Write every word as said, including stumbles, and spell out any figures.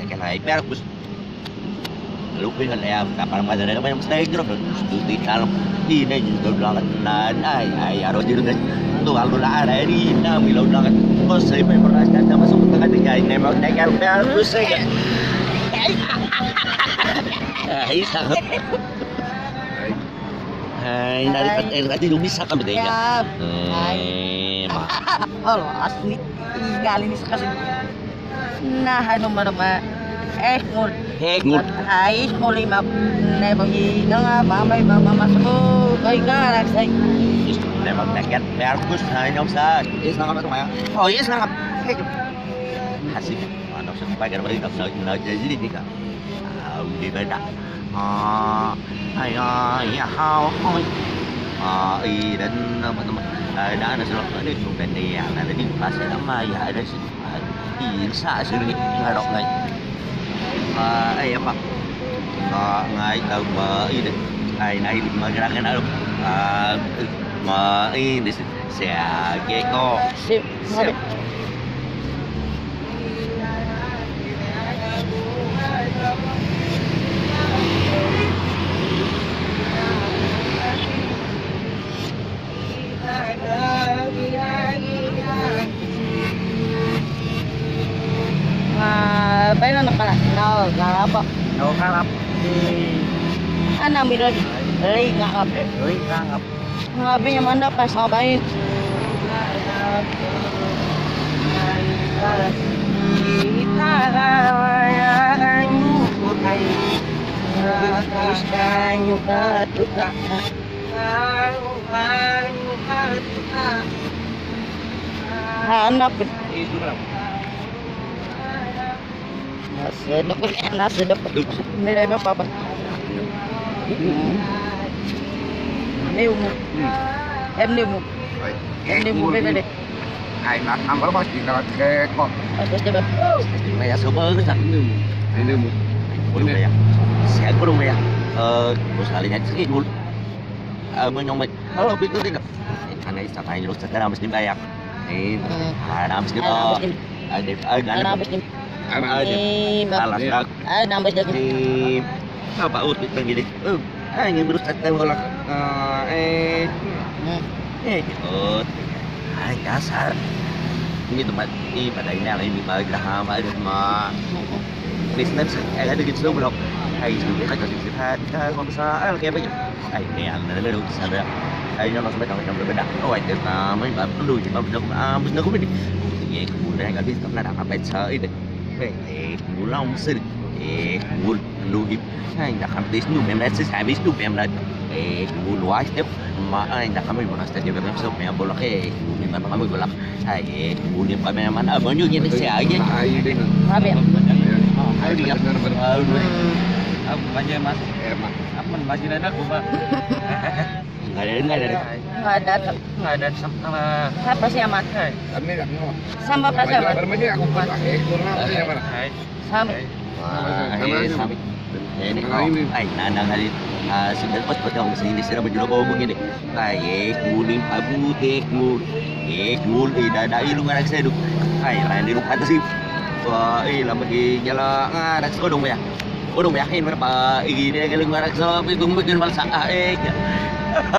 cái này bé bus lúc bây giờ em cả bạn mà giờ này nó mới stay rất là tự tin lắm đi đây tôi lo là ai ai ở đâu chứ đừng tôi vào là để đi na mình lâu lo có xây mấy con cái nó masuk ke tengah tengah ini mau naik ke bus ya ai sangat hai dari eh tadi lu bisa kan betul ya eh halo asli kali ini sekali nah nomor nama eh ngul eh ngul ai ngul lima này bao gì nó mà mấy mà mà masuk cái cái là xây này mà naik ke bus hai nom sa is sangat apa oh iya sangat asik mana usah pakai balik tak nak jadi ni kan di benda ah ai ya hao hoi ah i dan teman-teman đã là selalu ada trong bên này là đi pha sẽ lắm mà ya ada di sa sini hadap này ah ai apa ah ngai tau ma i ai nai mà ra cái nào ah mà i đi sẽ cái co sip sip mà bé nó napa nào là apa đâu khác lắm anh nào mình lấy ngap lấy ngap ngapain yang mana pas ngapain anak nasi dapat nasi dapat nilai apa apa nêu mu em nêu mu em nêu mu đây đây ai mà ăn có bao nhiêu là cái con coba mày số bơ cái thằng ini mu Waduh ya, saya kurung ya. Eh, terus kalinya sedikit dulu. Eh, menyomot. Kalau begitu tidak. Karena istilahnya lu sekarang harus dibayar. Ini, ada harus dibayar. Ada, ada, anak habis ni ada. Alas dak. anak habis ni Di apa ut begini. Eh, hanya berusaha tembak. Eh, eh, oh, hai dasar. Ini tempat ini pada ini ala ini bagi dah ada mah. Business ada gitu belum ai sudah kita jadi kita kalau besar kayak begitu ai ni ang na lulu sana ai nó sampai kalau sampai beda oh ai kita mấy bạn dulu thì bạn được à mình nó cũng biết vậy cũng đang cái biết là apa sợ đấy vậy cũng long xin cũng lu hiệp ai đã làm tí nu em đã sẽ xài biết nu em là cũng luar tiếp mà anh đã kami bonus tadi em so em bola ke nhưng mà kami bola ai cũng niệm kami mana bao nhiêu như thế sẽ ai chứ habis ayo dia apa aja mas emak apa masih ada aku pak nggak ada nggak ada nggak ada nggak ada sama siapa sih amat kami nggak mau sama apa sih amat bermain aku pakai kurang apa ya pak sama sama ini kau ay nana kali sudah pas pada orang sini sudah berjual kau begini ay kuning abu teh mul eh mul tidak ada ilmu anak saya duk ay lain di rumah atas sih wah eh lama lagi jalan anak saya dong ya Udah yakin berapa ini dia kalau nggak ada so, itu mungkin malah eh